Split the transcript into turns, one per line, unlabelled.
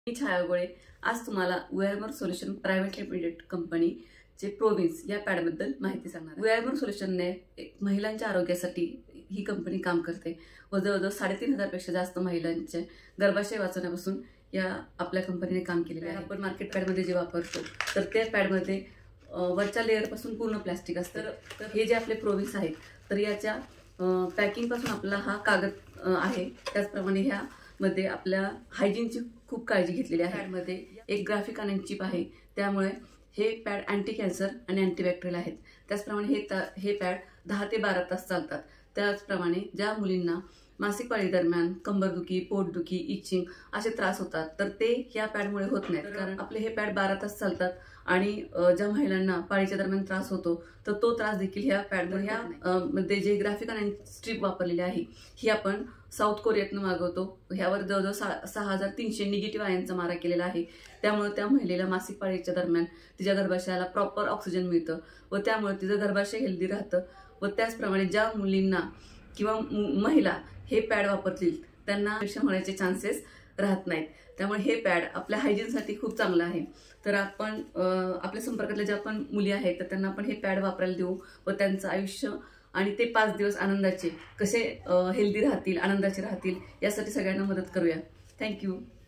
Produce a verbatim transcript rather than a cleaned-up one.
मी छाया गोळे आज तुम्हाला Wearmore solution private limited company चे प्रोविंग्स या पॅड बद्दल माहिती सांगणार आहे। वेअरमोर सोल्युशनने महिलांच्या आरोग्यासाठी ही कंपनी काम करते व जवळजवळ साडेतीन हजार पेक्षा जास्त महिलांचे गर्भाशय वाचवण्यापासून या आपल्या कंपनीने काम केलेले आहे। आपण मार्केट पॅड मध्ये जे वापरतो तर त्या पॅड मध्ये वरच्या लेयर पासून पूर्ण प्लास्टिक असतं। तर हे जे आपले प्रोविंग्स आहेत तर याच्या पॅकिंग पासून आपला हा कागद आहे, त्याचप्रमाणे ह्या मध्ये आपल्या हायजीनची खूप काळजी घेतलेली आहे। मध्ये एक ग्राफिक आणि चिप आहे, त्यामुळे हे पॅड अँटी कॅन्सर आणि अँटीबॅक्टेरियल आहेत। त्याचप्रमाणे हे हे पॅड दहा ते बारा तास चालतात। त्याचप्रमाणे ज्या मुलींना मासिक पाळी दरम्यान कंबरदुखी, पोटदुखी, इचिंग असे त्रास होतात तर ते या पॅडमुळे होत नाहीत, कारण आपले हे पॅड बारा तास चालतात आणि ज्या महिलांना पाळीच्या दरम्यान त्रास होतो तर तो त्रास देखील ह्या पॅडमुळे ह्या मध्ये जे ग्राफिक आणि स्ट्रीप वापरलेली आहे ही आपण साऊथ कोरियातून मागवतो। ह्यावर जवळजवळ सहा हजार तीनशे निगेटिव्ह आयनचा मारा केलेला आहे, त्यामुळे त्या महिलेला मासिक पाळीच्या दरम्यान तिच्या गर्भाशयाला प्रॉपर ऑक्सिजन मिळतं व त्यामुळे तिचं गर्भाशय हेल्दी राहतं। व त्याचप्रमाणे ज्या मुलींना किंवा महिला हे पॅड वापरतील त्यांना इन्फेक्शन होण्याचे चान्सेस राहत नाहीत। त्यामुळे हे पॅड आपल्या हायजीनसाठी खूप चांगलं आहे। तर आपण आपल्या संपर्कातल्या ज्या पण मुली आहेत तर त्यांना आपण हे पॅड वापरायला देऊ व त्यांचं आयुष्य आणि ते पाच दिवस आनंदाचे कसे हेल्दी राहतील, आनंदाचे राहतील यासाठी सगळ्यांना मदत करूया। थँक्यू।